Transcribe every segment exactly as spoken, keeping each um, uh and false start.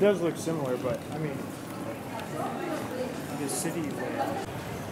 does look similar, but I mean, the city layout.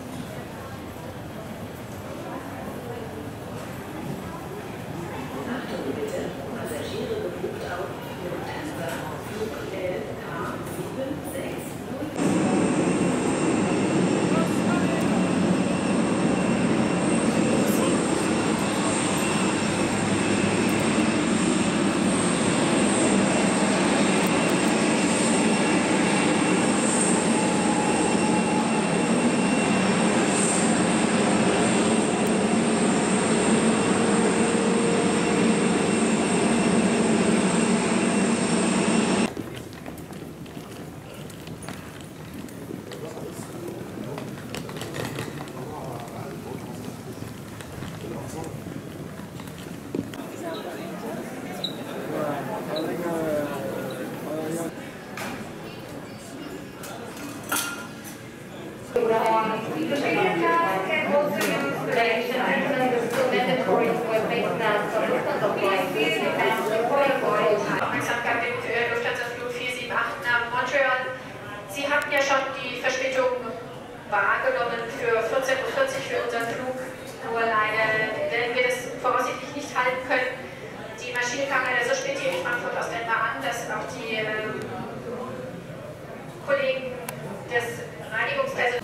Sie hatten ja schon die Verspätung wahrgenommen für vierzehn Uhr vierzig für unseren Flug. Nur leider werden wir das voraussichtlich nicht halten können. Die Maschine kam leider so spät hier in Frankfurt aus Denver an, dass auch die äh, Kollegen des Reinigungspersonals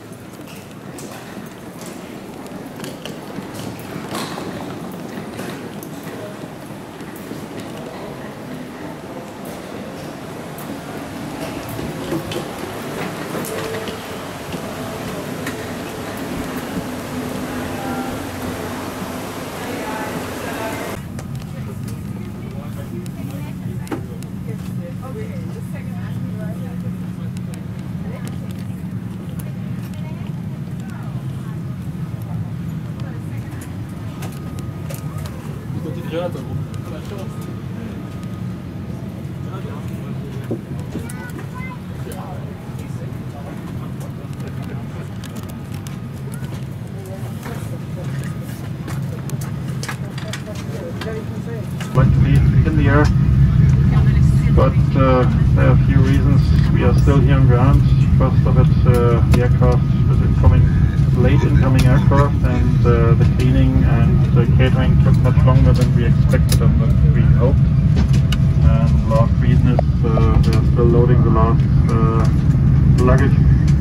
like to be in the air, but uh, there are a few reasons we are still here on ground. First of it, uh, the aircraft is incoming, late incoming aircraft, and uh, the cleaning and uh, catering took much longer than we expected and than we hoped. And the last reason is uh, we are still loading the last uh, luggage,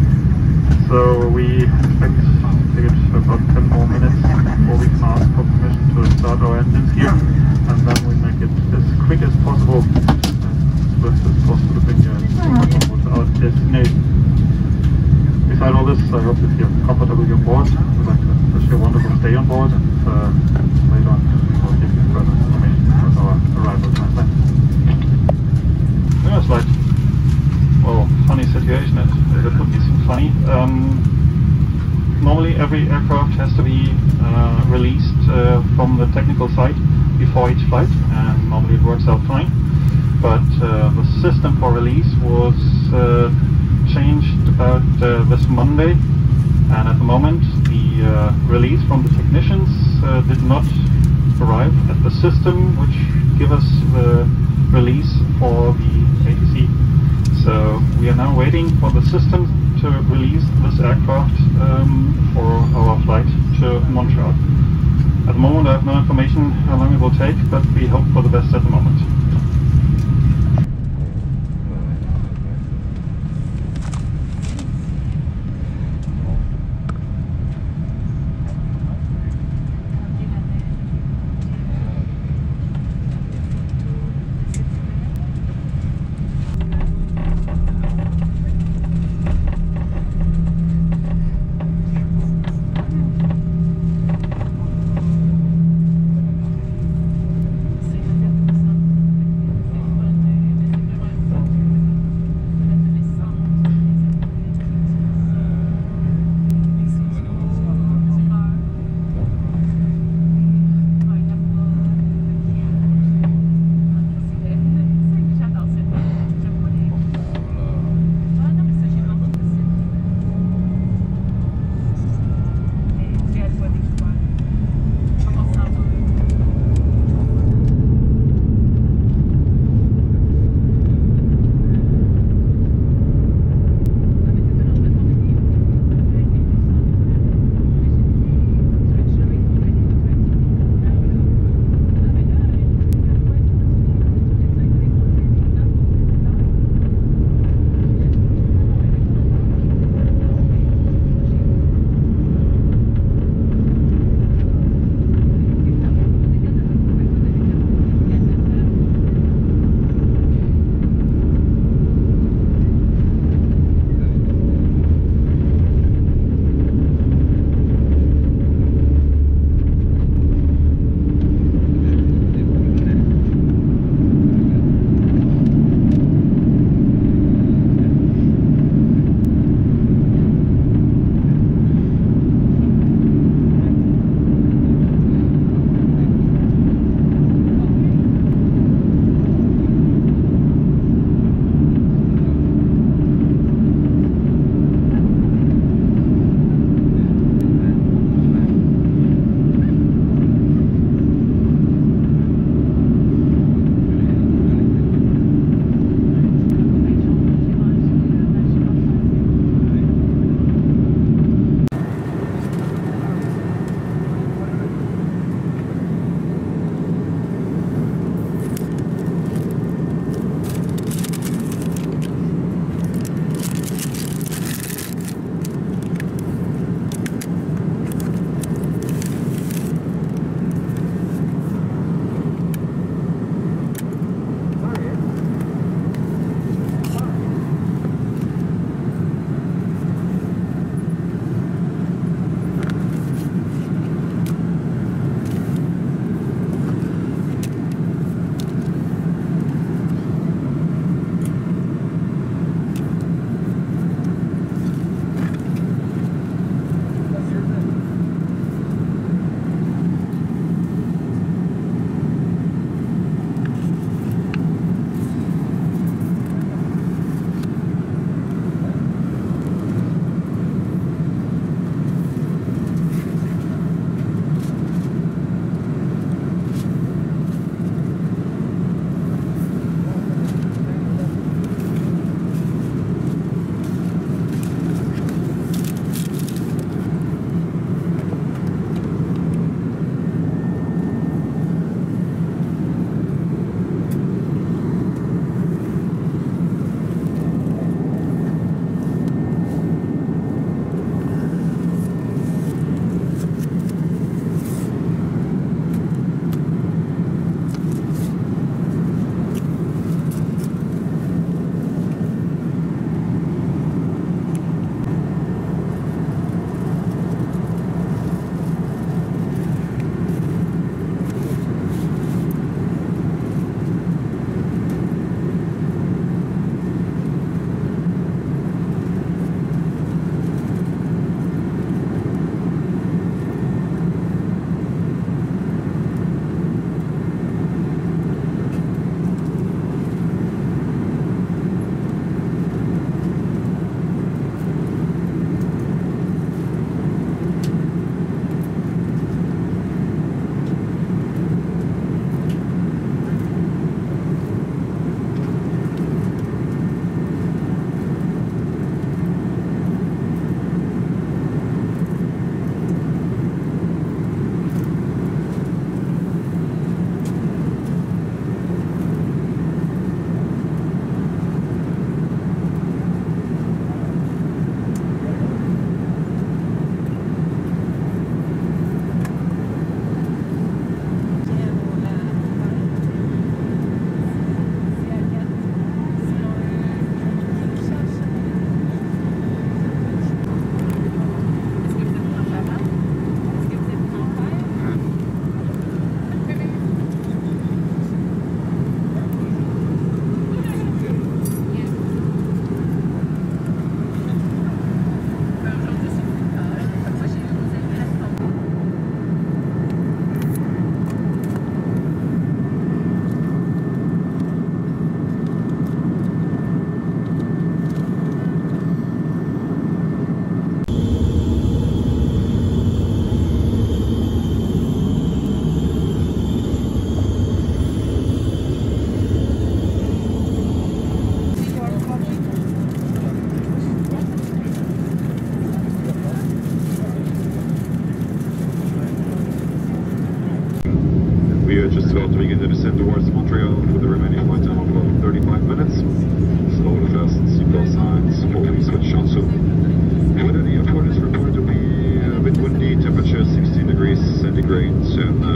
so we expect to get about ten more minutes before we can ask for permission to start our engines here, and then we make it as quick as possible and swift as possible to bring you to our destination. Beside all this, I hope that you're comfortably on board. We'd like to wish you a wonderful stay on board, and uh, later on we'll give you further information about our arrival time. Yeah, it's like, well, funny situation. It, it could be funny. Um, Normally every aircraft has to be uh, released uh, from the technical side before each flight, and normally it works out fine. But uh, the system for release was uh, changed about uh, this Monday, and at the moment the uh, release from the technicians uh, did not arrive at the system which give us the release for the A T C. So we are now waiting for the system to release this aircraft um, for our flight to Montreal. At the moment I have no information how long it will take, but we hope for the best at the moment. is about to begin the descent towards Montreal with the remaining flight time of about thirty-five minutes. Slow to fast seatbelt signs, fully switched on soon. Weather at the airport is reported to be a bit windy, temperature sixteen degrees centigrade, and uh,